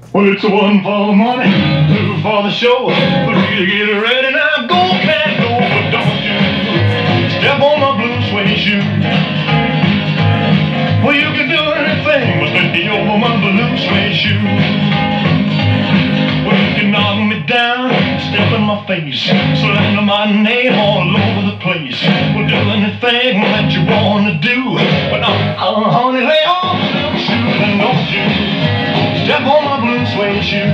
Well, it's one for the money, two for the show, three to get ready. Now go, cat, go, but don't you step on my blue suede shoe. Well, you can do anything but let me over my blue suede shoe. Well, you can knock me down, step in my face, slander my name all over the place. Well, do anything that you want to do, but honey, lay off them shoes and don't you step on my blue suede shoe.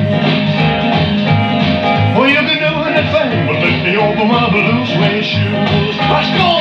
Well, you can do anything but let me over my blue suede shoes. Let's go,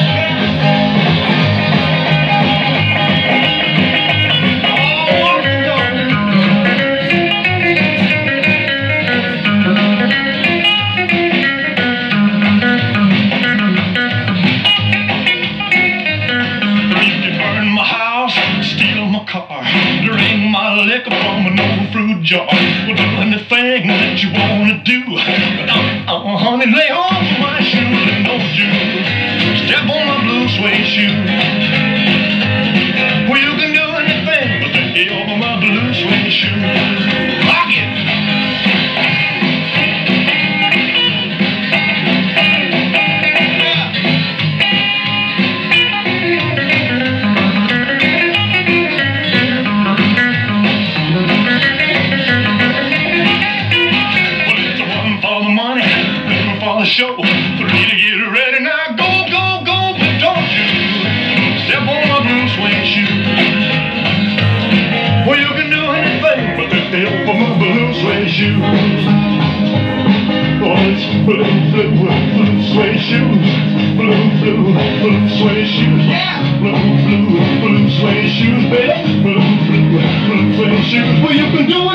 drink my liquor from an old fruit jar. Well, do anything that you wanna do, but honey, lay off my shoes and don't you step on my blue suede shoe. Well, you can do anything but let me over my blue suede shoe. Rock it! Show, three to get ready. Now go, go, go, but don't you step on my blue suede shoe. Well, you can do anything but let me over my blue suede shoes. Oh, it's blue suede shoes. Blue suede shoes. Yeah, blue suede shoes, baby. Blue suede shoes. Well, you can do it.